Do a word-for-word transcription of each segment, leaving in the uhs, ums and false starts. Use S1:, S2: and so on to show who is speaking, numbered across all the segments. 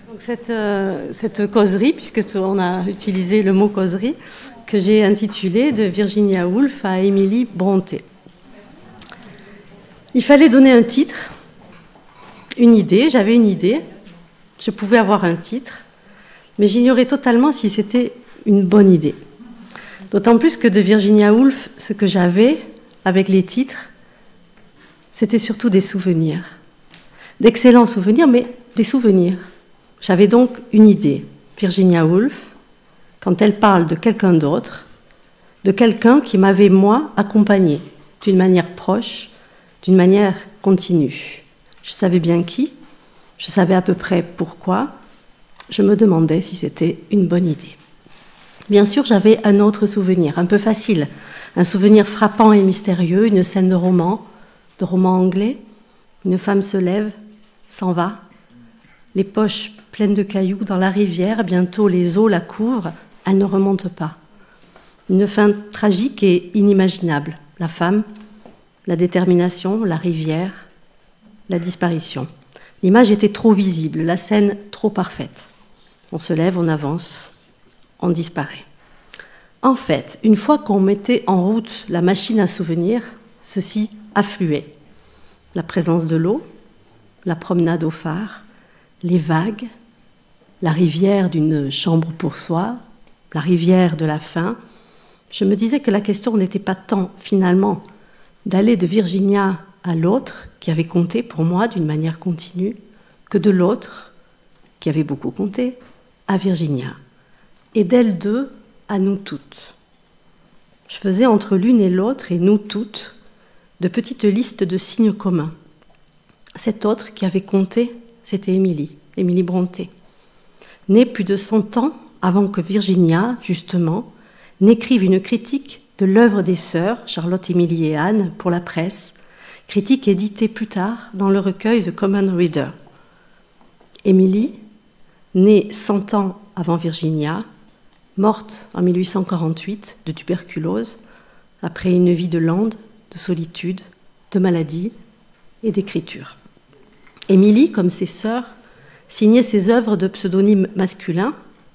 S1: Donc cette, euh, cette causerie, puisque on a utilisé le mot causerie, que j'ai intitulée de Virginia Woolf à Emily Brontë. Il fallait donner un titre, une idée, j'avais une idée, je pouvais avoir un titre, mais j'ignorais totalement si c'était une bonne idée. D'autant plus que de Virginia Woolf, ce que j'avais avec les titres, c'était surtout des souvenirs. D'excellents souvenirs, mais des souvenirs. J'avais donc une idée. Virginia Woolf, quand elle parle de quelqu'un d'autre, de quelqu'un qui m'avait, moi, accompagnée, d'une manière proche, d'une manière continue. Je savais bien qui, je savais à peu près pourquoi, je me demandais si c'était une bonne idée. Bien sûr, j'avais un autre souvenir, un peu facile, un souvenir frappant et mystérieux, une scène de roman, de roman anglais. Une femme se lève, s'en va, les poches pleines de cailloux dans la rivière, bientôt les eaux la couvrent, elle ne remonte pas. Une fin tragique et inimaginable. La femme, la détermination, la rivière, la disparition. L'image était trop visible, la scène trop parfaite. On se lève, on avance, on disparaît. En fait, une fois qu'on mettait en route la machine à souvenirs, ceci affluait. La présence de l'eau, la promenade au phare, les vagues, la rivière d'une chambre pour soi, la rivière de la faim. Je me disais que la question n'était pas tant, finalement, d'aller de Virginia à l'autre, qui avait compté pour moi d'une manière continue, que de l'autre, qui avait beaucoup compté, à Virginia, et d'elle deux à nous toutes. Je faisais entre l'une et l'autre, et nous toutes, de petites listes de signes communs. Cette autre qui avait compté, c'était Émilie, Emily Brontë, née plus de cent ans avant que Virginia, justement, n'écrive une critique de l'œuvre des sœurs, Charlotte, Émilie et Anne, pour la presse, critique éditée plus tard dans le recueil The Common Reader. Émilie, née cent ans avant Virginia, morte en mille huit cent quarante-huit de tuberculose, après une vie de lande, de solitude, de maladie et d'écriture. Émilie, comme ses sœurs, signait ses œuvres de pseudonymes masculins,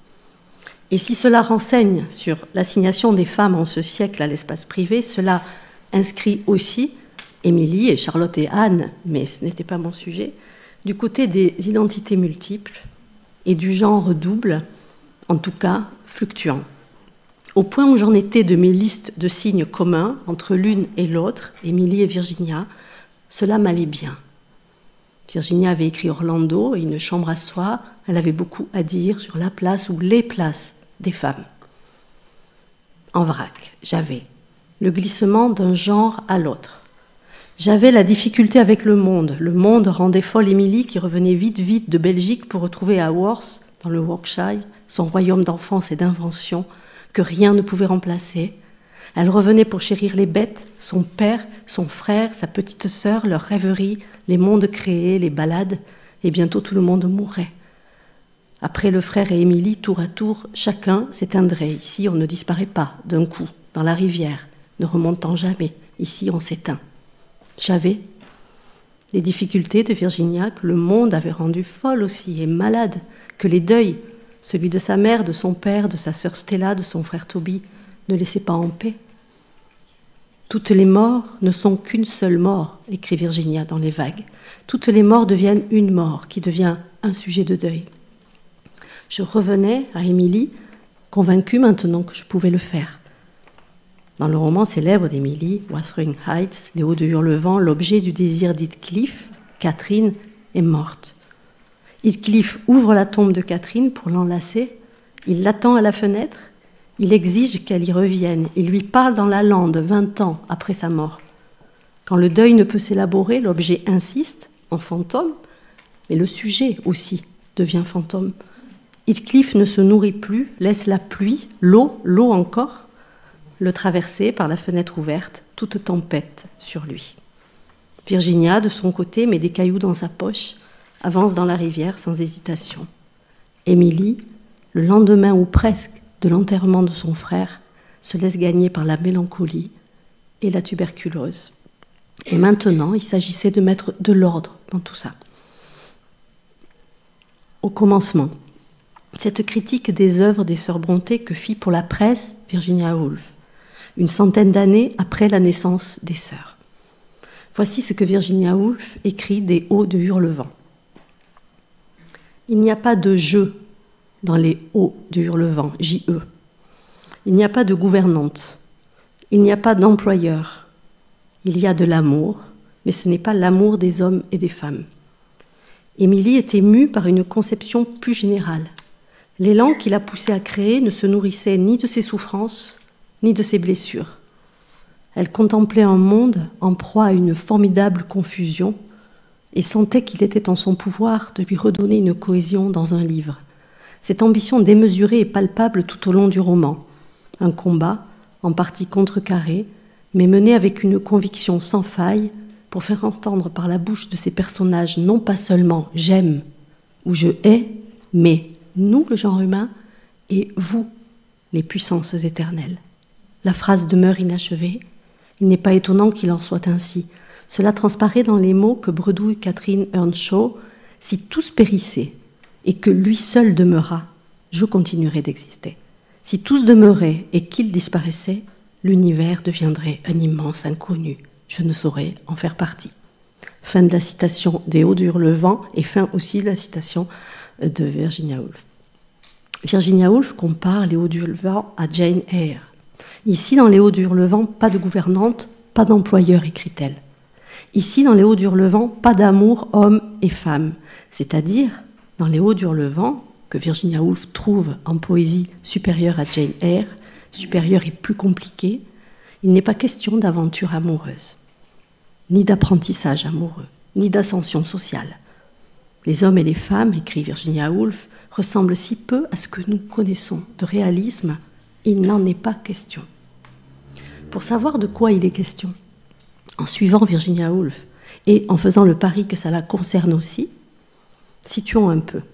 S1: et si cela renseigne sur l'assignation des femmes en ce siècle à l'espace privé, cela inscrit aussi Émilie et Charlotte et Anne, mais ce n'était pas mon sujet, du côté des identités multiples et du genre double, en tout cas fluctuant. Au point où j'en étais de mes listes de signes communs entre l'une et l'autre, Émilie et Virginia, cela m'allait bien. Virginia avait écrit Orlando et Une chambre à soi. Elle avait beaucoup à dire sur la place ou les places des femmes. En vrac, j'avais le glissement d'un genre à l'autre. J'avais la difficulté avec le monde. Le monde rendait folle Émilie qui revenait vite, vite de Belgique pour retrouver à Worth, dans le Yorkshire, son royaume d'enfance et d'invention, que rien ne pouvait remplacer. Elle revenait pour chérir les bêtes, son père, son frère, sa petite sœur, leurs rêveries, les mondes créés, les balades, et bientôt tout le monde mourrait. Après le frère et Émilie, tour à tour, chacun s'éteindrait. Ici, on ne disparaît pas d'un coup, dans la rivière, ne remontant jamais. Ici, on s'éteint. J'avais les difficultés de Virginia, que le monde avait rendue folle aussi, et malade, que les deuils, celui de sa mère, de son père, de sa sœur Stella, de son frère Toby, ne laissaient pas en paix. Toutes les morts ne sont qu'une seule mort, écrit Virginia dans Les Vagues. Toutes les morts deviennent une mort, qui devient un sujet de deuil. Je revenais à Émilie, convaincue maintenant que je pouvais le faire. Dans le roman célèbre d'Émilie, Wuthering Heights, Les Hauts de Hurlevent, l'objet du désir d'Heathcliff, Catherine, est morte. Heathcliff ouvre la tombe de Catherine pour l'enlacer. Il l'attend à la fenêtre. Il exige qu'elle y revienne. Il lui parle dans la lande vingt ans après sa mort. Quand le deuil ne peut s'élaborer, l'objet insiste en fantôme, mais le sujet aussi devient fantôme. Heathcliff ne se nourrit plus, laisse la pluie, l'eau, l'eau encore, le traverser par la fenêtre ouverte, toute tempête sur lui. Virginia, de son côté, met des cailloux dans sa poche, avance dans la rivière sans hésitation. Émilie, le lendemain ou presque de l'enterrement de son frère, se laisse gagner par la mélancolie et la tuberculose. Et maintenant, il s'agissait de mettre de l'ordre dans tout ça. au commencement. Cette critique des œuvres des sœurs Brontë que fit pour la presse Virginia Woolf, une centaine d'années après la naissance des sœurs. Voici ce que Virginia Woolf écrit des Hauts de Hurlevent. Il n'y a pas de jeu dans les Hauts de Hurlevent, J E. Il n'y a pas de gouvernante. Il n'y a pas d'employeur. Il y a de l'amour, mais ce n'est pas l'amour des hommes et des femmes. Émilie était mue par une conception plus générale. L'élan qui l'a poussée à créer ne se nourrissait ni de ses souffrances, ni de ses blessures. Elle contemplait un monde en proie à une formidable confusion et sentait qu'il était en son pouvoir de lui redonner une cohésion dans un livre. Cette ambition démesurée est palpable tout au long du roman. Un combat, en partie contrecarré, mais mené avec une conviction sans faille pour faire entendre par la bouche de ces personnages non pas seulement « j'aime » ou « je hais », mais « nous, le genre humain » et « vous, les puissances éternelles ». La phrase demeure inachevée. Il n'est pas étonnant qu'il en soit ainsi. Cela transparaît dans les mots que bredouille Catherine Earnshaw. « Si tous périssaient et que lui seul demeura, je continuerai d'exister. Si tous demeuraient et qu'il disparaissait, l'univers deviendrait un immense inconnu. Je ne saurais en faire partie. » Fin de la citation des Hauts de Hurlevent et fin aussi de la citation de Virginia Woolf. Virginia Woolf compare les Hauts de Hurlevent à Jane Eyre. Ici, dans les Hauts de Hurlevent, pas de gouvernante, pas d'employeur, écrit-elle. Ici, dans les Hauts de Hurlevent, pas d'amour homme et femme. C'est-à-dire, dans les Hauts de Hurlevent, que Virginia Woolf trouve en poésie supérieure à Jane Eyre, supérieure et plus compliquée, il n'est pas question d'aventure amoureuse, ni d'apprentissage amoureux, ni d'ascension sociale. Les hommes et les femmes, écrit Virginia Woolf, ressemblent si peu à ce que nous connaissons de réalisme, il n'en est pas question. Pour savoir de quoi il est question, en suivant Virginia Woolf et en faisant le pari que ça la concerne aussi, situons un peu.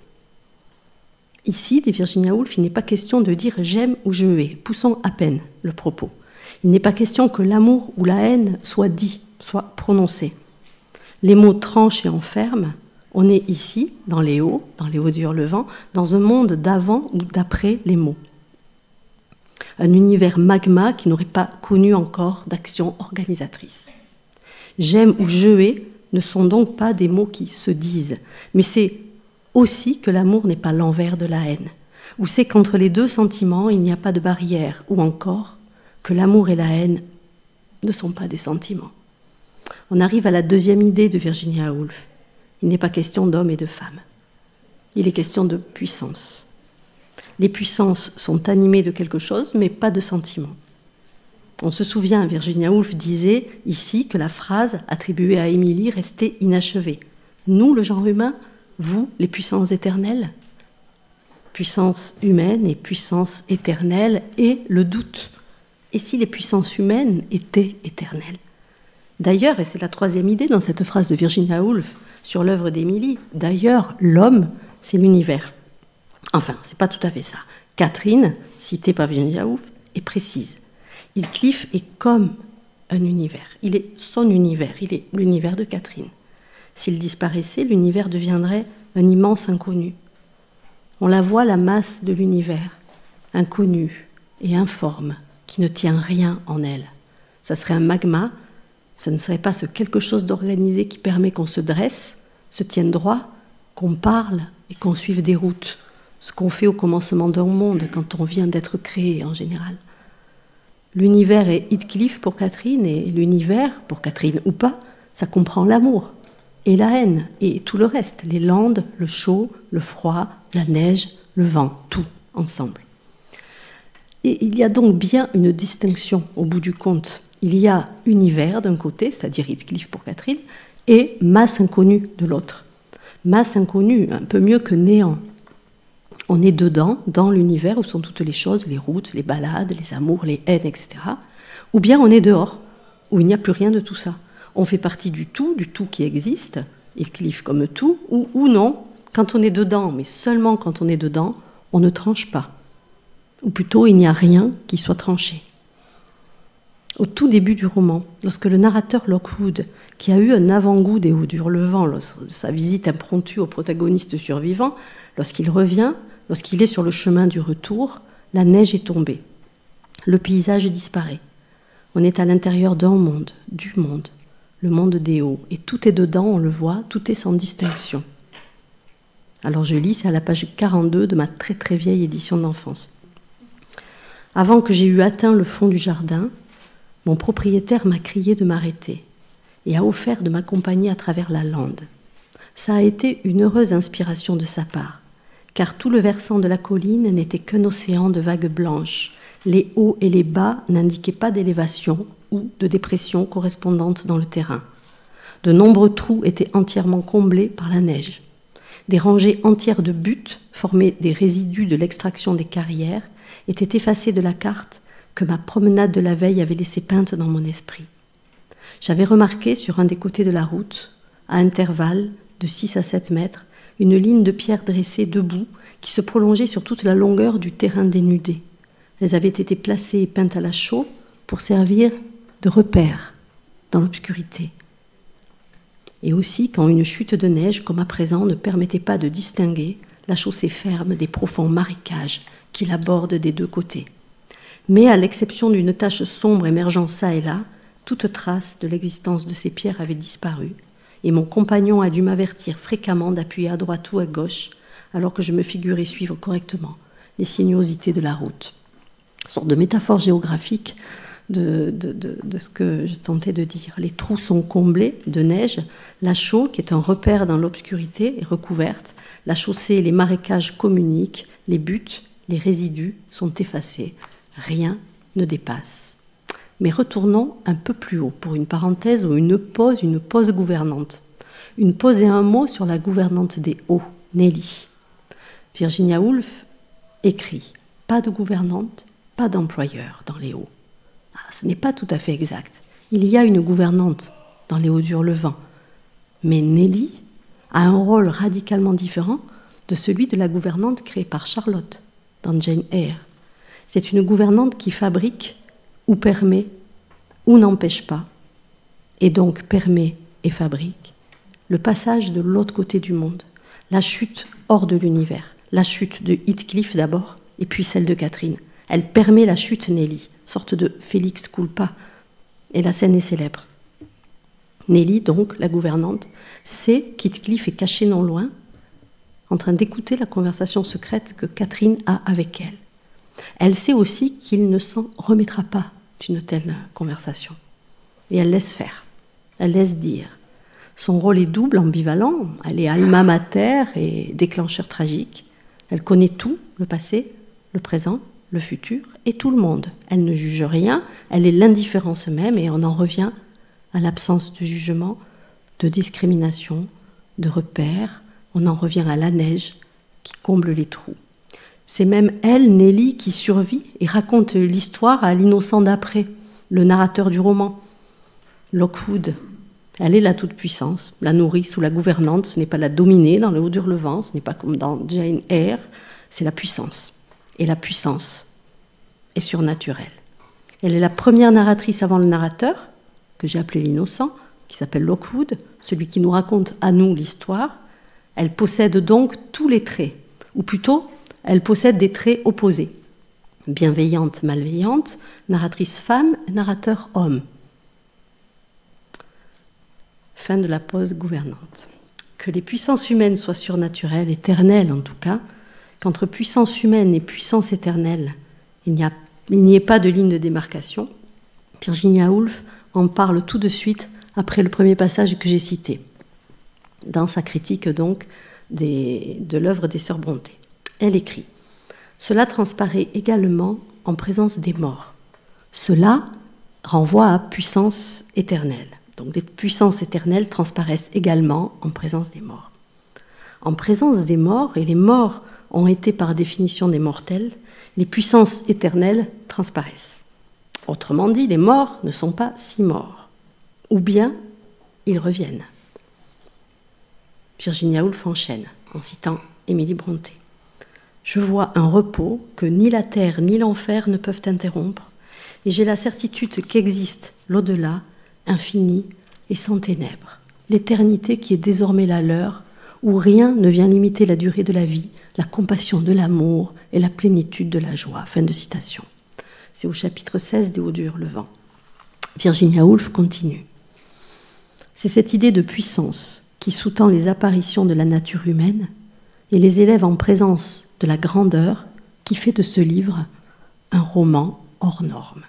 S1: Ici, des Virginia Woolf, il n'est pas question de dire « j'aime » ou « je hais », poussons à peine le propos. Il n'est pas question que l'amour ou la haine soit dit, soit prononcé. Les mots tranchent et enferment. On est ici, dans les Hauts, dans les Hauts du Hurlevent, dans un monde d'avant ou d'après les mots. Un univers magma qui n'aurait pas connu encore d'action organisatrice. J'aime ou je hais ne sont donc pas des mots qui se disent, mais c'est aussi que l'amour n'est pas l'envers de la haine, ou c'est qu'entre les deux sentiments il n'y a pas de barrière, ou encore que l'amour et la haine ne sont pas des sentiments. On arrive à la deuxième idée de Virginia Woolf. Il n'est pas question d'hommes et de femmes. Il est question de puissance. Les puissances sont animées de quelque chose, mais pas de sentiments. On se souvient, Virginia Woolf disait ici que la phrase attribuée à Émilie restait inachevée. Nous, le genre humain, vous, les puissances éternelles. Puissance humaine et puissance éternelle et le doute. Et si les puissances humaines étaient éternelles? D'ailleurs, et c'est la troisième idée dans cette phrase de Virginia Woolf sur l'œuvre d'Émilie, d'ailleurs, l'homme, c'est l'univers. Enfin, c'est pas tout à fait ça. Catherine, citée par Virginia Woolf, est précise. Heathcliff est comme un univers. Il est son univers, il est l'univers de Catherine. S'il disparaissait, l'univers deviendrait un immense inconnu. On la voit, la masse de l'univers, inconnue et informe, qui ne tient rien en elle. Ça serait un magma, ce ne serait pas ce quelque chose d'organisé qui permet qu'on se dresse, se tienne droit, qu'on parle et qu'on suive des routes, ce qu'on fait au commencement d'un monde quand on vient d'être créé en général. L'univers est Heathcliff pour Catherine, et l'univers, pour Catherine ou pas, ça comprend l'amour et la haine et tout le reste, les landes, le chaud, le froid, la neige, le vent, tout ensemble. Et il y a donc bien une distinction au bout du compte. Il y a univers d'un côté, c'est-à-dire Heathcliff pour Catherine, et masse inconnue de l'autre. Masse inconnue, un peu mieux que néant. On est dedans, dans l'univers où sont toutes les choses, les routes, les balades, les amours, les haines, et cetera. Ou bien on est dehors, où il n'y a plus rien de tout ça. On fait partie du tout, du tout qui existe, Heathcliff comme tout, ou, ou non, quand on est dedans, mais seulement quand on est dedans, on ne tranche pas. Ou plutôt, il n'y a rien qui soit tranché. Au tout début du roman, lorsque le narrateur Lockwood qui a eu un avant-goût des Hauts du Hurlevent lors de sa visite impromptue au protagoniste survivant. Lorsqu'il revient, lorsqu'il est sur le chemin du retour, la neige est tombée. Le paysage disparaît. On est à l'intérieur d'un monde, du monde, le monde des Hauts. Et tout est dedans, on le voit, tout est sans distinction. Alors je lis, c'est à la page quarante-deux de ma très très vieille édition d'enfance. Avant que j'aie eu atteint le fond du jardin, mon propriétaire m'a crié de m'arrêter et a offert de m'accompagner à travers la lande. Ça a été une heureuse inspiration de sa part, car tout le versant de la colline n'était qu'un océan de vagues blanches. Les hauts et les bas n'indiquaient pas d'élévation ou de dépression correspondante dans le terrain. De nombreux trous étaient entièrement comblés par la neige. Des rangées entières de buttes, formées des résidus de l'extraction des carrières, étaient effacées de la carte que ma promenade de la veille avait laissée peinte dans mon esprit. J'avais remarqué sur un des côtés de la route, à intervalles de six à sept mètres, une ligne de pierres dressées debout qui se prolongeait sur toute la longueur du terrain dénudé. Elles avaient été placées et peintes à la chaux pour servir de repère dans l'obscurité. Et aussi quand une chute de neige, comme à présent, ne permettait pas de distinguer la chaussée ferme des profonds marécages qui l'abordent des deux côtés. Mais à l'exception d'une tache sombre émergeant çà et là, toute trace de l'existence de ces pierres avait disparu, et mon compagnon a dû m'avertir fréquemment d'appuyer à droite ou à gauche, alors que je me figurais suivre correctement les sinuosités de la route. Une sorte de métaphore géographique de, de, de, de ce que je tentais de dire. Les trous sont comblés de neige, la chaux, qui est un repère dans l'obscurité, est recouverte, la chaussée et les marécages communiquent, les buttes, les résidus sont effacés, rien ne dépasse. Mais retournons un peu plus haut pour une parenthèse ou une pause, une pause gouvernante. Une pause et un mot sur la gouvernante des Hauts, Nelly. Virginia Woolf écrit « Pas de gouvernante, pas d'employeur dans les Hauts ». Ah, ce n'est pas tout à fait exact. Il y a une gouvernante dans les Hauts du Hurlevent, mais Nelly a un rôle radicalement différent de celui de la gouvernante créée par Charlotte dans Jane Eyre. C'est une gouvernante qui fabrique ou permet ou n'empêche pas, et donc permet et fabrique, le passage de l'autre côté du monde, la chute hors de l'univers, la chute de Heathcliff d'abord, et puis celle de Catherine. Elle permet la chute Nelly, sorte de Félix culpa, et la scène est célèbre. Nelly, donc, la gouvernante, sait qu'Heathcliff est caché non loin, en train d'écouter la conversation secrète que Catherine a avec elle. Elle sait aussi qu'il ne s'en remettra pas d'une telle conversation. Et elle laisse faire, elle laisse dire. Son rôle est double, ambivalent. Elle est alma mater et déclencheur tragique. Elle connaît tout, le passé, le présent, le futur et tout le monde. Elle ne juge rien, elle est l'indifférence même et on en revient à l'absence de jugement, de discrimination, de repères. On en revient à la neige qui comble les trous. C'est même elle, Nelly, qui survit et raconte l'histoire à l'innocent d'après, le narrateur du roman. Lockwood, elle est la toute-puissance, la nourrice ou la gouvernante, ce n'est pas la dominée dans le Haut du Hurlevent, ce n'est pas comme dans Jane Eyre, c'est la puissance. Et la puissance est surnaturelle. Elle est la première narratrice avant le narrateur, que j'ai appelé l'innocent, qui s'appelle Lockwood, celui qui nous raconte à nous l'histoire. Elle possède donc tous les traits, ou plutôt, elle possède des traits opposés. Bienveillante, malveillante, narratrice femme, narrateur homme. Fin de la pause gouvernante. Que les puissances humaines soient surnaturelles, éternelles en tout cas, qu'entre puissance humaine et puissance éternelle, il n'y a, il n'y ait pas de ligne de démarcation. Virginia Woolf en parle tout de suite après le premier passage que j'ai cité, dans sa critique donc des, de l'œuvre des Sœurs Brontë. Elle écrit « Cela transparaît également en présence des morts. Cela renvoie à puissance éternelle. Donc les puissances éternelles transparaissent également en présence des morts. En présence des morts, et les morts ont été par définition des mortels, les puissances éternelles transparaissent. Autrement dit, les morts ne sont pas si morts, ou bien ils reviennent. » Virginia Woolf enchaîne en citant Émilie Brontë. « Je vois un repos que ni la terre ni l'enfer ne peuvent interrompre, et j'ai la certitude qu'existe l'au-delà, infini, et sans ténèbres, l'éternité qui est désormais la leur, où rien ne vient limiter la durée de la vie, la compassion de l'amour et la plénitude de la joie. » Fin de citation. C'est au chapitre seize des Hauts du Hurlevent. Virginia Woolf continue. C'est cette idée de puissance qui sous-tend les apparitions de la nature humaine et les élève en présence de la grandeur qui fait de ce livre un roman hors norme.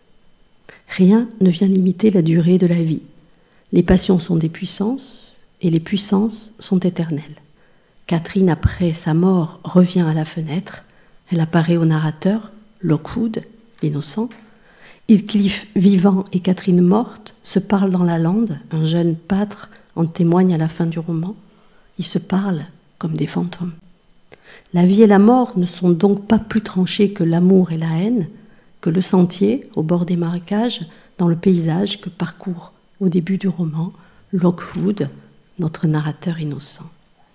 S1: Rien ne vient limiter la durée de la vie. Les passions sont des puissances et les puissances sont éternelles. Catherine, après sa mort, revient à la fenêtre. Elle apparaît au narrateur, Lockwood, l'innocent. Heathcliff, vivant, et Catherine morte se parlent dans la lande. Un jeune pâtre en témoigne à la fin du roman. Ils se parlent comme des fantômes. La vie et la mort ne sont donc pas plus tranchées que l'amour et la haine, que le sentier au bord des marécages, dans le paysage que parcourt au début du roman Lockwood, notre narrateur innocent.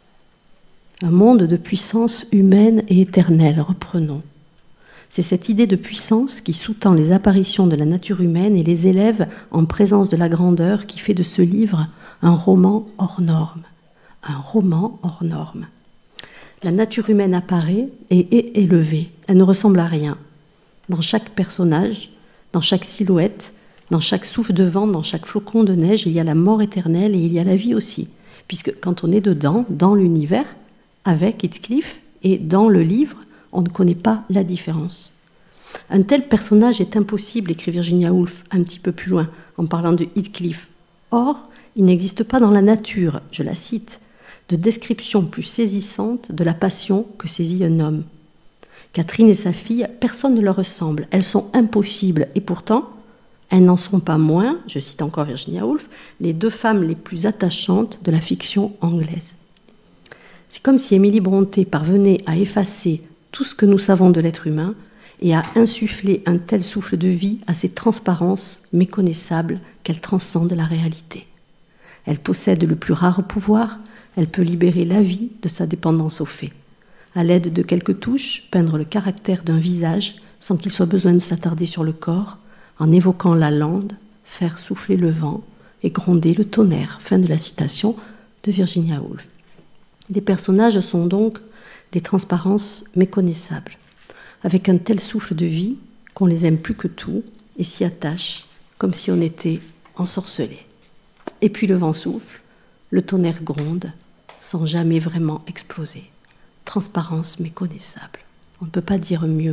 S1: Un monde de puissance humaine et éternelle, reprenons. C'est cette idée de puissance qui sous-tend les apparitions de la nature humaine et les élève en présence de la grandeur qui fait de ce livre un roman hors norme. Un roman hors norme. La nature humaine apparaît et est élevée. Elle ne ressemble à rien. Dans chaque personnage, dans chaque silhouette, dans chaque souffle de vent, dans chaque flocon de neige, il y a la mort éternelle et il y a la vie aussi. Puisque quand on est dedans, dans l'univers, avec Heathcliff, et dans le livre, on ne connaît pas la différence. Un tel personnage est impossible, écrit Virginia Woolf un petit peu plus loin, en parlant de Heathcliff. Or, il n'existe pas dans la nature, je la cite, de description plus saisissante de la passion que saisit un homme. Catherine et sa fille, personne ne leur ressemble, elles sont impossibles, et pourtant, elles n'en sont pas moins, je cite encore Virginia Woolf, les deux femmes les plus attachantes de la fiction anglaise. C'est comme si Émilie Brontë parvenait à effacer tout ce que nous savons de l'être humain et à insuffler un tel souffle de vie à ces transparences méconnaissables qu'elle transcende la réalité. Elle possède le plus rare pouvoir, elle peut libérer la vie de sa dépendance aux faits. À l'aide de quelques touches, peindre le caractère d'un visage sans qu'il soit besoin de s'attarder sur le corps, en évoquant la lande, faire souffler le vent et gronder le tonnerre. Fin de la citation de Virginia Woolf. Les personnages sont donc des transparences méconnaissables, avec un tel souffle de vie qu'on les aime plus que tout et s'y attache comme si on était ensorcelé. Et puis le vent souffle, le tonnerre gronde, sans jamais vraiment exploser. Transparence méconnaissable. On ne peut pas dire mieux.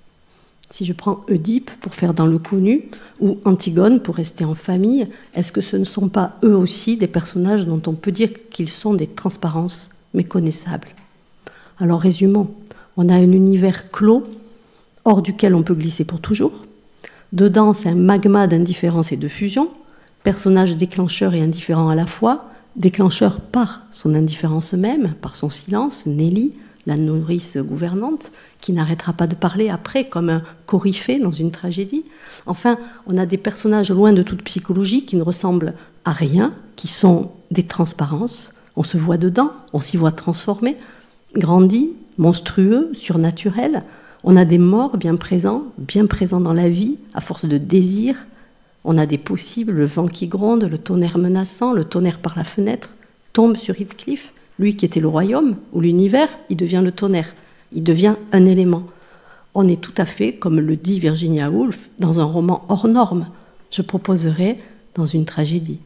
S1: Si je prends Oedipe pour faire dans le connu, ou Antigone pour rester en famille, est-ce que ce ne sont pas eux aussi des personnages dont on peut dire qu'ils sont des transparences méconnaissables? Alors résumons, on a un univers clos, hors duquel on peut glisser pour toujours. Dedans, c'est un magma d'indifférence et de fusion, personnage déclencheur et indifférent à la fois, déclencheur par son indifférence même, par son silence, Nelly, la nourrice gouvernante, qui n'arrêtera pas de parler après comme un coryphée dans une tragédie. Enfin, on a des personnages loin de toute psychologie qui ne ressemblent à rien, qui sont des transparences. On se voit dedans, on s'y voit transformé, grandi, monstrueux, surnaturel. On a des morts bien présents, bien présents dans la vie, à force de désir. On a des possibles, le vent qui gronde, le tonnerre menaçant, le tonnerre par la fenêtre, tombe sur Heathcliff. Lui qui était le royaume ou l'univers, il devient le tonnerre, il devient un élément. On est tout à fait, comme le dit Virginia Woolf, dans un roman hors norme. Je proposerais dans une tragédie.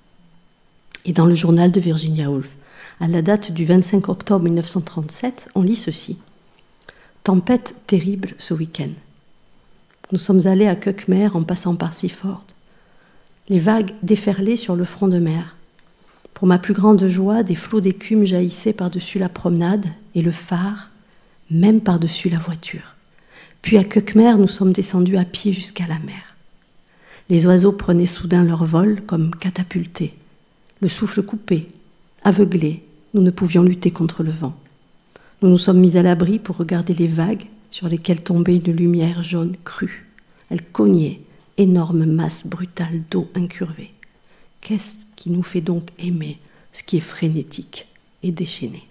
S1: Et dans le journal de Virginia Woolf, à la date du vingt-cinq octobre mille neuf cent trente-sept, on lit ceci. « Tempête terrible ce week-end. Nous sommes allés à Cuckmere en passant par Seaford. Les vagues déferlaient sur le front de mer. Pour ma plus grande joie, des flots d'écume jaillissaient par-dessus la promenade et le phare, même par-dessus la voiture. Puis à Cuckmere, nous sommes descendus à pied jusqu'à la mer. Les oiseaux prenaient soudain leur vol comme catapultés. Le souffle coupé, aveuglés, nous ne pouvions lutter contre le vent. Nous nous sommes mis à l'abri pour regarder les vagues sur lesquelles tombait une lumière jaune crue. Elle cognait, énorme masse brutale d'eau incurvée. Qu'est-ce qui nous fait donc aimer ce qui est frénétique et déchaîné?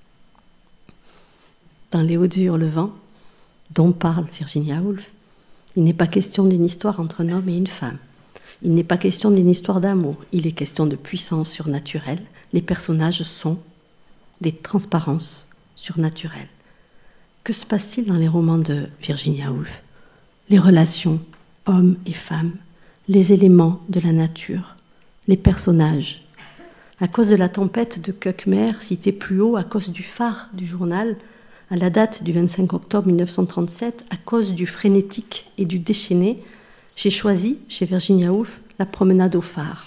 S1: Dans Les Hauts du Hurlevent, dont parle Virginia Woolf, il n'est pas question d'une histoire entre un homme et une femme. Il n'est pas question d'une histoire d'amour, il est question de puissance surnaturelle. Les personnages sont des transparences surnaturelles. Que se passe-t-il dans les romans de Virginia Woolf? Les relations, hommes et femmes, les éléments de la nature, les personnages. À cause de la tempête de Cuckmere, citée plus haut, à cause du phare du journal, à la date du vingt-cinq octobre mille neuf cent trente-sept, à cause du frénétique et du déchaîné, j'ai choisi, chez Virginia Woolf, la promenade au phare.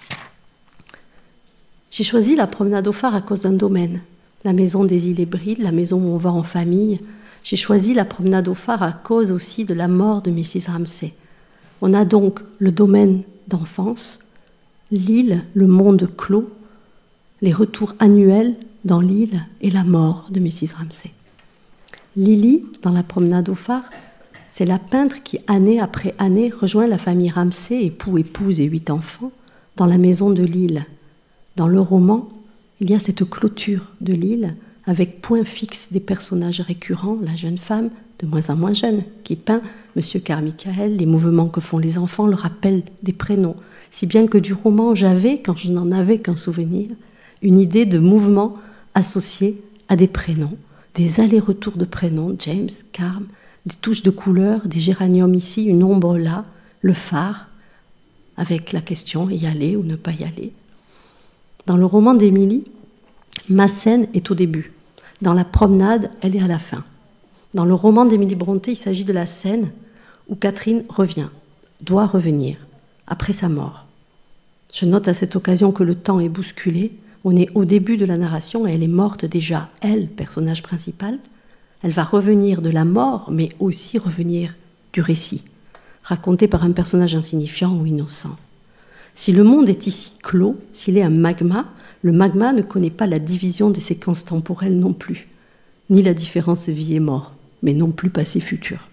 S1: J'ai choisi la promenade au phare à cause d'un domaine, la maison des îles Hébrides, la maison où on va en famille. J'ai choisi la promenade au phare à cause aussi de la mort de missus Ramsay. On a donc le domaine d'enfance, l'île, le monde clos, les retours annuels dans l'île et la mort de missus Ramsay. Lily, dans la promenade au phare, c'est la peintre qui, année après année, rejoint la famille Ramsay, époux, épouse et huit enfants, dans la maison de l'île. Dans le roman, il y a cette clôture de l'île, avec point fixe des personnages récurrents, la jeune femme, de moins en moins jeune, qui peint M. Carmichael, les mouvements que font les enfants, le rappel des prénoms. Si bien que du roman, j'avais, quand je n'en avais qu'un souvenir, une idée de mouvement associé à des prénoms, des allers-retours de prénoms, James, Carm, des touches de couleurs, des géraniums ici, une ombre là, le phare, avec la question y aller ou ne pas y aller. Dans le roman d'Émilie, ma scène est au début. Dans la promenade, elle est à la fin. Dans le roman d'Émilie Brontë, il s'agit de la scène où Catherine revient, doit revenir, après sa mort. Je note à cette occasion que le temps est bousculé. On est au début de la narration et elle est morte déjà, elle, personnage principal. Elle va revenir de la mort, mais aussi revenir du récit, raconté par un personnage insignifiant ou innocent. Si le monde est ici clos, s'il est un magma, le magma ne connaît pas la division des séquences temporelles non plus, ni la différence vie et mort, mais non plus passé-futur.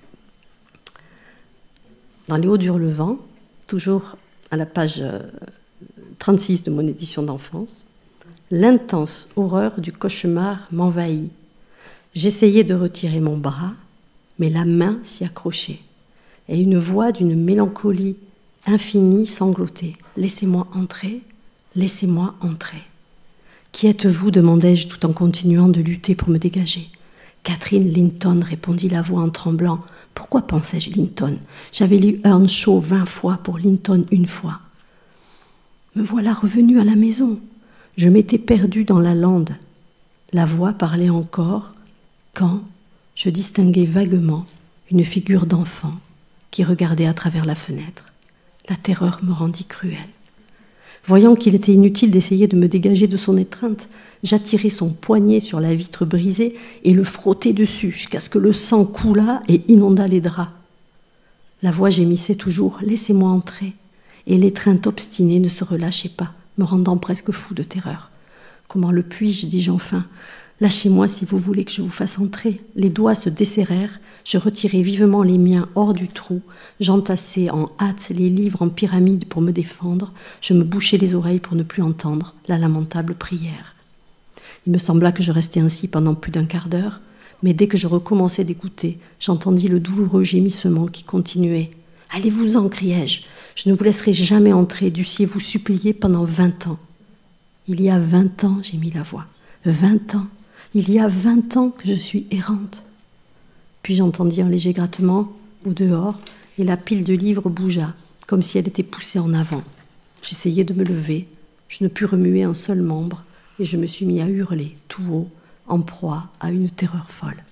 S1: Dans Les Hauts d'Hurlevent, toujours à la page trente-six de mon édition d'enfance, l'intense horreur du cauchemar m'envahit. J'essayais de retirer mon bras, mais la main s'y accrochait, et une voix d'une mélancolie infinie sanglotait. « Laissez-moi entrer, laissez-moi entrer. » « Qui êtes-vous » demandai-je tout en continuant de lutter pour me dégager. « Catherine Linton » répondit la voix en tremblant. « Pourquoi pensais-je Linton? J'avais lu Earnshaw vingt fois pour Linton une fois. » Me voilà revenue à la maison. Je m'étais perdue dans la lande. La voix parlait encore quand je distinguai vaguement une figure d'enfant qui regardait à travers la fenêtre. La terreur me rendit cruelle. Voyant qu'il était inutile d'essayer de me dégager de son étreinte, j'attirai son poignet sur la vitre brisée et le frottai dessus jusqu'à ce que le sang coulât et inonda les draps. La voix gémissait toujours « Laissez-moi entrer » et l'étreinte obstinée ne se relâchait pas, me rendant presque fou de terreur. « Comment le puis-je » dis-je enfin. « Lâchez-moi si vous voulez que je vous fasse entrer. » Les doigts se desserrèrent, je retirai vivement les miens hors du trou, j'entassai en hâte les livres en pyramide pour me défendre, je me bouchai les oreilles pour ne plus entendre la lamentable prière. Il me sembla que je restais ainsi pendant plus d'un quart d'heure, mais dès que je recommençai d'écouter, j'entendis le douloureux gémissement qui continuait. « Allez-vous-en » criai-je, « je ne vous laisserai jamais entrer, dussiez-vous supplier pendant vingt ans. » Il y a vingt ans, j'ai mis la voix, vingt ans, il y a vingt ans que je suis errante. Puis j'entendis un léger grattement au dehors et la pile de livres bougea, comme si elle était poussée en avant. J'essayai de me lever, je ne pus remuer un seul membre et je me suis mis à hurler tout haut, en proie à une terreur folle.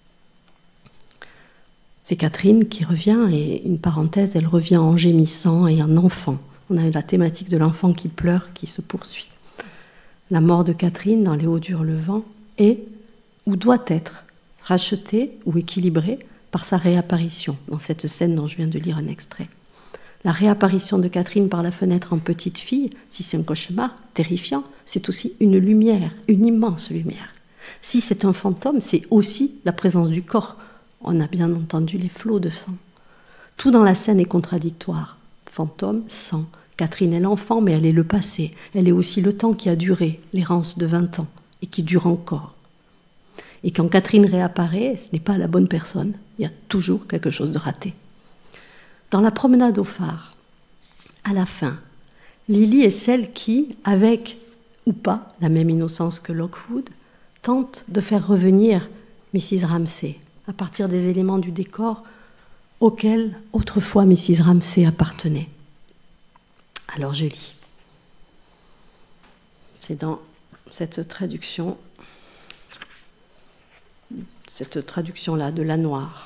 S1: C'est Catherine qui revient, et une parenthèse, elle revient en gémissant et en enfant. On a la thématique de l'enfant qui pleure qui se poursuit. La mort de Catherine dans Les Hauts d'Hurlevent est, ou doit être, rachetée ou équilibrée par sa réapparition, dans cette scène dont je viens de lire un extrait. La réapparition de Catherine par la fenêtre en petite fille, si c'est un cauchemar terrifiant, c'est aussi une lumière, une immense lumière. Si c'est un fantôme, c'est aussi la présence du corps. On a bien entendu les flots de sang. Tout dans la scène est contradictoire. Fantôme, sang. Catherine est l'enfant, mais elle est le passé. Elle est aussi le temps qui a duré, l'errance de vingt ans, et qui dure encore. Et quand Catherine réapparaît, ce n'est pas la bonne personne. Il y a toujours quelque chose de raté. Dans la promenade au phare, À la fin, Lily est celle qui, avec ou pas la même innocence que Lockwood, tente de faire revenir missus Ramsay à partir des éléments du décor auxquels autrefois missus Ramsay appartenait. Alors je lis. C'est dans cette traduction, cette traduction-là de Lanoir.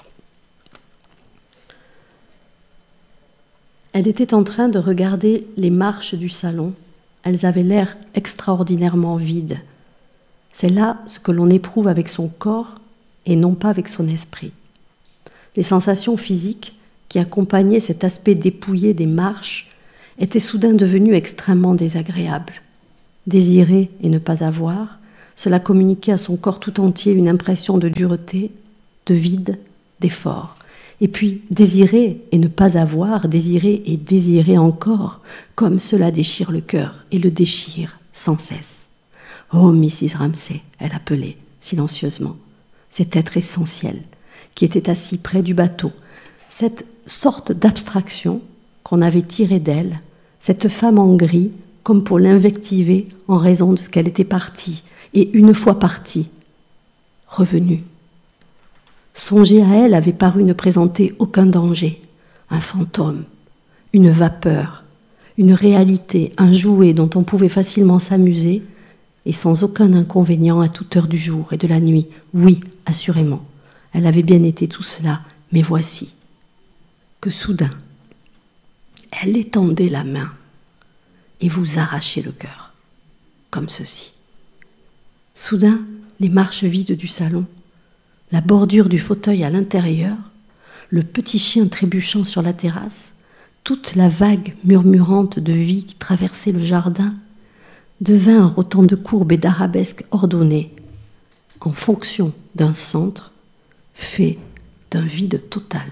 S1: Elle était en train de regarder les marches du salon. Elles avaient l'air extraordinairement vides. C'est là ce que l'on éprouve avec son corps et non pas avec son esprit. Les sensations physiques qui accompagnaient cet aspect dépouillé des marches étaient soudain devenues extrêmement désagréables. Désirer et ne pas avoir, cela communiquait à son corps tout entier une impression de dureté, de vide, d'effort. Et puis, désirer et ne pas avoir, désirer et désirer encore, comme cela déchire le cœur et le déchire sans cesse. « Oh, missus Ramsay !» elle appelait, silencieusement, cet être essentiel qui était assis près du bateau, cette sorte d'abstraction qu'on avait tirée d'elle, cette femme en gris, comme pour l'invectiver en raison de ce qu'elle était partie, et une fois partie, revenue. Songer à elle avait paru ne présenter aucun danger, un fantôme, une vapeur, une réalité, un jouet dont on pouvait facilement s'amuser et sans aucun inconvénient à toute heure du jour et de la nuit. Oui, assurément, elle avait bien été tout cela, mais voici que soudain, elle étendait la main et vous arrachait le cœur, comme ceci. Soudain, les marches vides du salon, la bordure du fauteuil à l'intérieur, le petit chien trébuchant sur la terrasse, toute la vague murmurante de vie qui traversait le jardin, devint autant de courbes et d'arabesques ordonnées, en fonction d'un centre fait d'un vide total.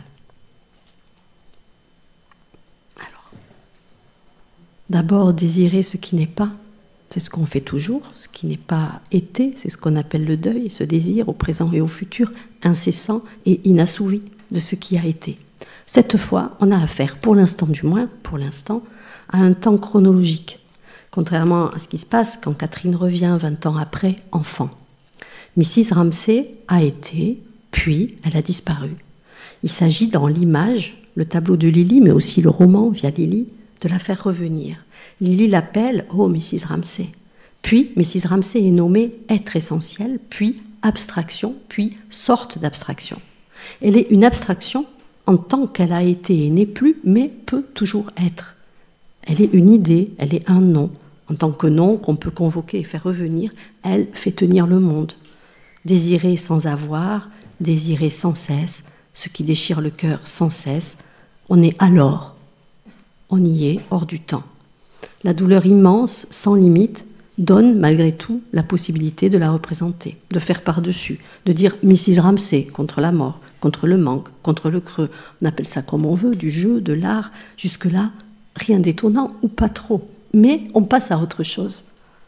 S1: Alors, d'abord désirer ce qui n'est pas, c'est ce qu'on fait toujours, ce qui n'est pas été, c'est ce qu'on appelle le deuil, ce désir au présent et au futur, incessant et inassouvi de ce qui a été. Cette fois, on a affaire, pour l'instant du moins, pour l'instant, à un temps chronologique, contrairement à ce qui se passe quand Catherine revient vingt ans après, enfant. missus Ramsay a été, puis elle a disparu. Il s'agit dans l'image, le tableau de Lily, mais aussi le roman via Lily, de la faire revenir. Lily l'appelle « Oh, missus Ramsay ». Puis, missus Ramsay est nommée être essentiel, puis abstraction, puis sorte d'abstraction. Elle est une abstraction en tant qu'elle a été et n'est plus, mais peut toujours être. Elle est une idée, elle est un nom. En tant que nom qu'on peut convoquer et faire revenir, elle fait tenir le monde. Désirer sans avoir, désirer sans cesse, ce qui déchire le cœur sans cesse, on est alors, on y est hors du temps. La douleur immense, sans limite, donne malgré tout la possibilité de la représenter, de faire par-dessus, de dire missus Ramsay contre la mort, contre le manque, contre le creux. On appelle ça comme on veut, du jeu, de l'art. Jusque-là, rien d'étonnant ou pas trop. Mais on passe à autre chose.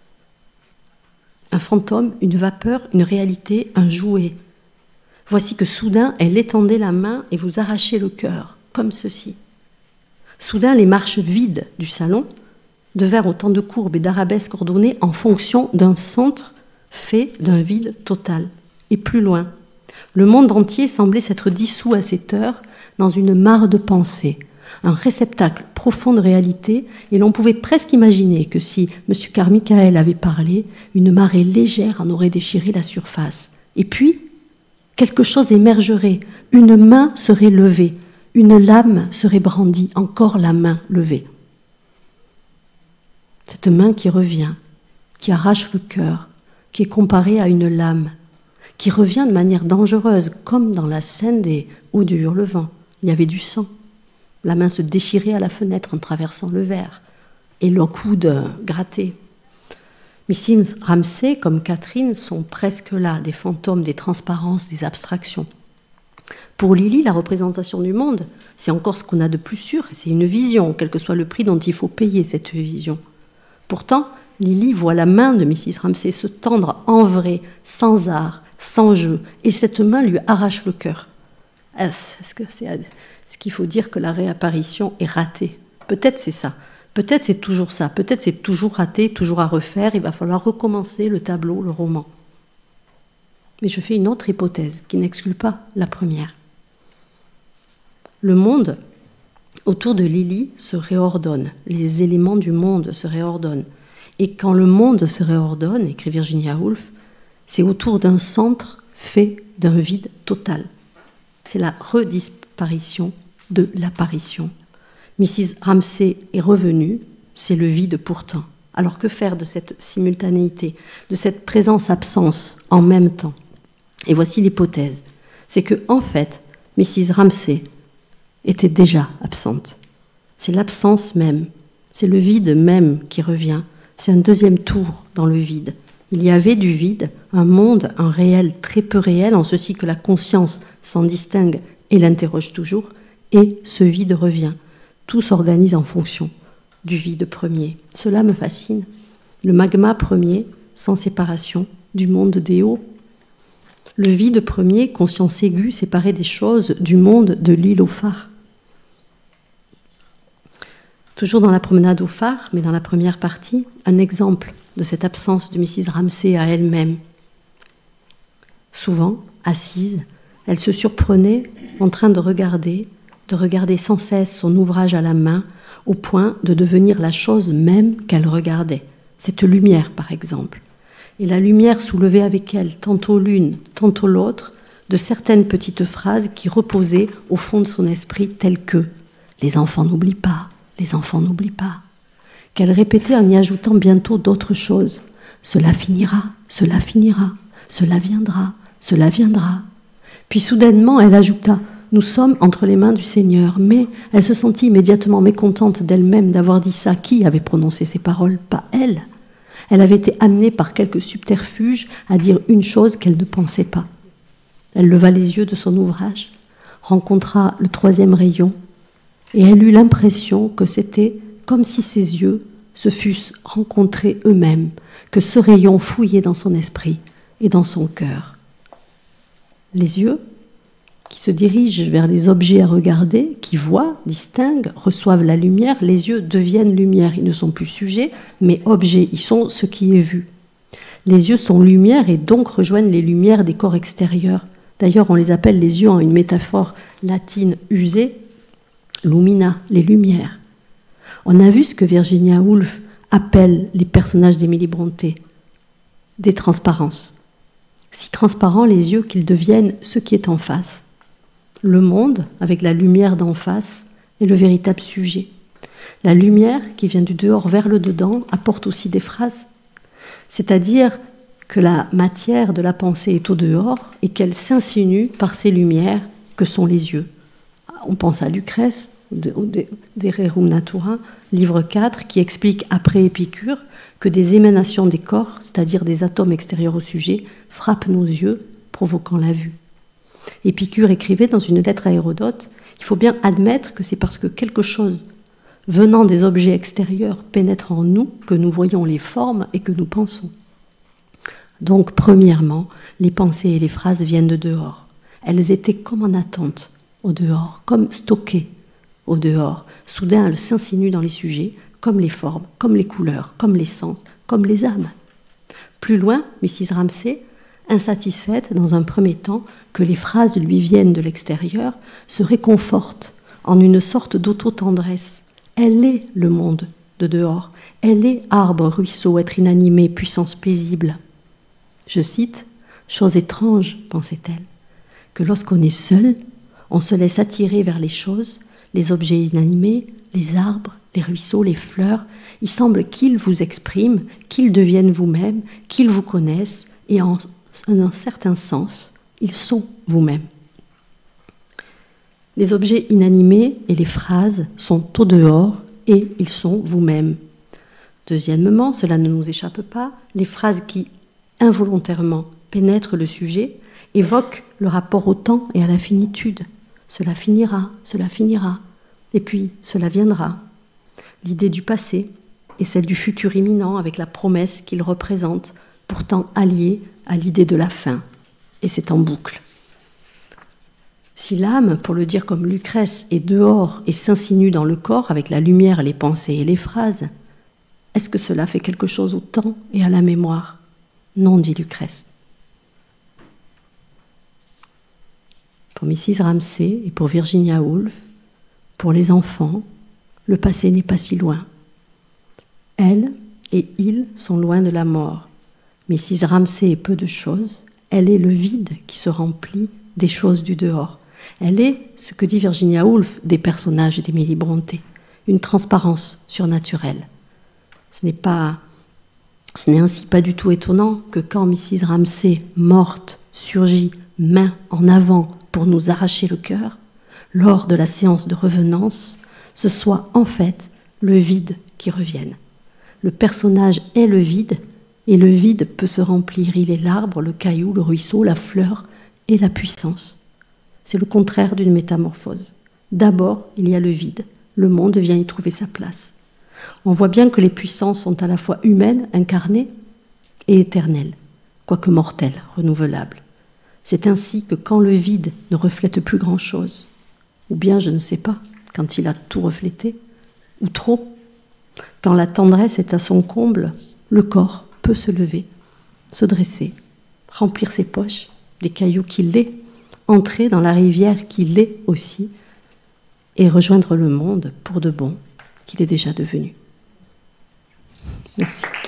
S1: Un fantôme, une vapeur, une réalité, un jouet. Voici que soudain, elle étendait la main et vous arrachait le cœur, comme ceci. Soudain, les marches vides du salon devinrent autant de courbes et d'arabesques ordonnées en fonction d'un centre fait d'un vide total. Et plus loin, le monde entier semblait s'être dissous à cette heure dans une mare de pensée, un réceptacle profond de réalité, et l'on pouvait presque imaginer que si M. Carmichael avait parlé, une marée légère en aurait déchiré la surface. Et puis, quelque chose émergerait, une main serait levée, une lame serait brandie, encore la main levée. Cette main qui revient, qui arrache le cœur, qui est comparée à une lame, qui revient de manière dangereuse, comme dans la scène des Hauts du Hurlevent. Il y avait du sang. La main se déchirait à la fenêtre en traversant le verre, et le coude gratté. missus Ramsay, comme Catherine, sont presque là, des fantômes, des transparences, des abstractions. Pour Lily, la représentation du monde, c'est encore ce qu'on a de plus sûr, c'est une vision, quel que soit le prix dont il faut payer cette vision. Pourtant, Lily voit la main de missus Ramsay se tendre en vrai, sans art, sans jeu, et cette main lui arrache le cœur. Est-ce que c'est ce qu'il faut dire que la réapparition est ratée? Peut-être c'est ça. Peut-être c'est toujours ça. Peut-être c'est toujours raté, toujours à refaire. Il va falloir recommencer le tableau, le roman. Mais je fais une autre hypothèse qui n'exclut pas la première. Le monde autour de Lily se réordonne. Les éléments du monde se réordonnent. Et quand le monde se réordonne, écrit Virginia Woolf, c'est autour d'un centre fait d'un vide total. C'est la redisparition de l'apparition. missus Ramsay est revenue, c'est le vide pourtant. Alors que faire de cette simultanéité, de cette présence-absence en même temps? Et voici l'hypothèse. C'est que, en fait, missus Ramsay était déjà absente. C'est l'absence même, c'est le vide même qui revient. C'est un deuxième tour dans le vide. Il y avait du vide, un monde, un réel très peu réel, en ceci que la conscience s'en distingue et l'interroge toujours, et ce vide revient. Tout s'organise en fonction du vide premier. Cela me fascine. Le magma premier, sans séparation, du monde des hauts. Le vide premier, conscience aiguë, séparé des choses, du monde de l'île au phare. Toujours dans la promenade au phare, mais dans la première partie, un exemple de cette absence de missus Ramsay à elle-même. Souvent, assise, elle se surprenait en train de regarder, de regarder sans cesse son ouvrage à la main, au point de devenir la chose même qu'elle regardait. Cette lumière, par exemple. Et la lumière soulevait avec elle, tantôt l'une, tantôt l'autre, de certaines petites phrases qui reposaient au fond de son esprit, telles que « Les enfants n'oublient pas, les enfants n'oublient pas », qu'elle répétait en y ajoutant bientôt d'autres choses. « Cela finira, cela finira, cela viendra, cela viendra ». Puis soudainement, elle ajouta « Nous sommes entre les mains du Seigneur ». Mais elle se sentit immédiatement mécontente d'elle-même d'avoir dit ça. Qui avait prononcé ces paroles? Pas elle. Elle avait été amenée par quelque subterfuge à dire une chose qu'elle ne pensait pas. Elle leva les yeux de son ouvrage, rencontra le troisième rayon, et elle eut l'impression que c'était comme si ses yeux se fussent rencontrés eux-mêmes, que ce rayon fouillait dans son esprit et dans son cœur. Les yeux qui se dirigent vers les objets à regarder, qui voient, distinguent, reçoivent la lumière, les yeux deviennent lumière. Ils ne sont plus sujets, mais objets. Ils sont ce qui est vu. Les yeux sont lumière et donc rejoignent les lumières des corps extérieurs. D'ailleurs, on les appelle les yeux en une métaphore latine usée, lumina, les lumières. On a vu ce que Virginia Woolf appelle les personnages d'Émilie Brontë, des transparences. Si transparents les yeux qu'ils deviennent ce qui est en face. Le monde, avec la lumière d'en face, est le véritable sujet. La lumière qui vient du dehors vers le dedans apporte aussi des phrases. C'est-à-dire que la matière de la pensée est au dehors et qu'elle s'insinue par ces lumières que sont les yeux. On pense à Lucrèce, de, de, de Rerum Natura, livre quatre, qui explique après Épicure que des émanations des corps, c'est-à-dire des atomes extérieurs au sujet, frappent nos yeux, provoquant la vue. Épicure écrivait dans une lettre à Hérodote, il faut bien admettre que c'est parce que quelque chose venant des objets extérieurs pénètre en nous que nous voyons les formes et que nous pensons. Donc, premièrement, les pensées et les phrases viennent de dehors. Elles étaient comme en attente au dehors, comme stockées au dehors. Soudain, elles s'insinuent dans les sujets, comme les formes, comme les couleurs, comme les sens, comme les âmes. Plus loin, missus Ramsay, insatisfaite dans un premier temps que les phrases lui viennent de l'extérieur, se réconforte en une sorte d'auto-tendresse. Elle est le monde de dehors. Elle est arbre, ruisseau, être inanimé, puissance paisible. Je cite, « Chose étrange, pensait-elle, que lorsqu'on est seul, on se laisse attirer vers les choses, les objets inanimés, les arbres, les ruisseaux, les fleurs. Il semble qu'ils vous expriment, qu'ils deviennent vous-même, qu'ils vous connaissent, et en en un certain sens, ils sont vous-même. Les objets inanimés et les phrases sont au dehors et ils sont vous-même. Deuxièmement, cela ne nous échappe pas, les phrases qui, involontairement, pénètrent le sujet évoquent le rapport au temps et à la finitude. Cela finira, cela finira, et puis cela viendra. L'idée du passé et celle du futur imminent avec la promesse qu'il représente, pourtant alliée à l'idée de la fin, et c'est en boucle. Si l'âme, pour le dire comme Lucrèce, est dehors et s'insinue dans le corps avec la lumière, les pensées et les phrases, est-ce que cela fait quelque chose au temps et à la mémoire? Non, dit Lucrèce. Pour missus Ramsay et pour Virginia Woolf, pour les enfants, le passé n'est pas si loin. Elle et il sont loin de la mort. missus Ramsay est peu de choses. Elle est le vide qui se remplit des choses du dehors. Elle est, ce que dit Virginia Woolf, des personnages d'Émilie Brontë, une transparence surnaturelle. Ce n'est pas, ce n'est ainsi pas du tout étonnant que quand missus Ramsay, morte, surgit, main en avant pour nous arracher le cœur, lors de la séance de revenance, ce soit en fait le vide qui revienne. Le personnage est le vide, et le vide peut se remplir. Il est l'arbre, le caillou, le ruisseau, la fleur et la puissance. C'est le contraire d'une métamorphose. D'abord, il y a le vide. Le monde vient y trouver sa place. On voit bien que les puissances sont à la fois humaines, incarnées, et éternelles, quoique mortelles, renouvelables. C'est ainsi que quand le vide ne reflète plus grand-chose, ou bien, je ne sais pas, quand il a tout reflété, ou trop, quand la tendresse est à son comble, le corps peut se lever, se dresser, remplir ses poches, des cailloux qu'il est, entrer dans la rivière qu'il est aussi, et rejoindre le monde pour de bon qu'il est déjà devenu. Merci.